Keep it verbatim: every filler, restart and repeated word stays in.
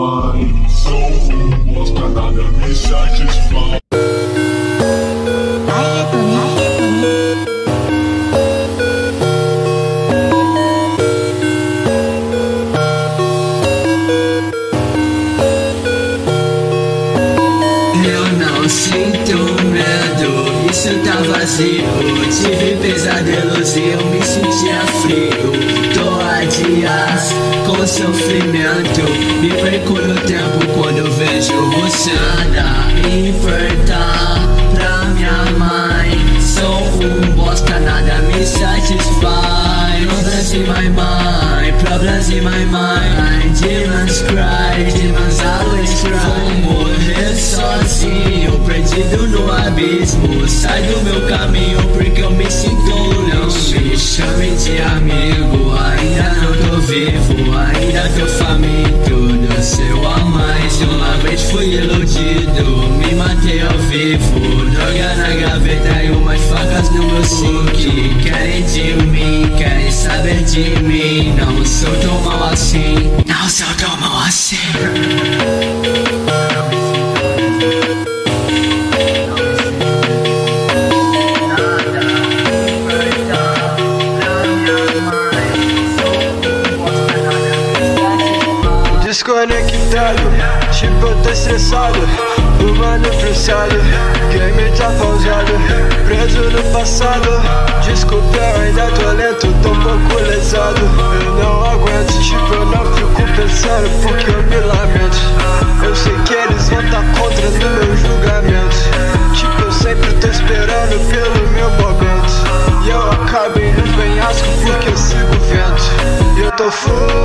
mãe. Sou um bosta, nada me satisfaz. Sinto medo, isso tá vazio. Tive pesadelos e eu me sentia frio. Tô a dias com sofrimento, me perco no tempo quando vejo você. Nada importa pra minha mãe. Sou um bosta, nada me satisfaz. Problems in my mind, problems in my mind. Demons cry, demons always cry. Vou morrer sozinho, perdido no abismo. Sai do meu caminho porque eu me sinto. Não me chame de amigo, ainda não tô vivo, ainda tô faminto do seu amor. Mais uma vez fui iludido, me matei ao vivo. Droga na gaveta e umas facas no meu cinto. Querem de mim, querem saber de mim. Não sou tão mal assim, não sou tão mal assim. Desconectado, tipo eu tô estressado, fumando prensado, game tá pausado, preso no passado. Desculpa, eu ainda tô lento, tô um pouco lesado. Eu não aguento, tipo eu não fico pensando porque eu me lamento. Eu sei que eles vão tá contra no meu julgamento. Tipo eu sempre tô esperando pelo meu momento, e eu acabo indo no penhasco porque eu sigo o vento. E eu tô full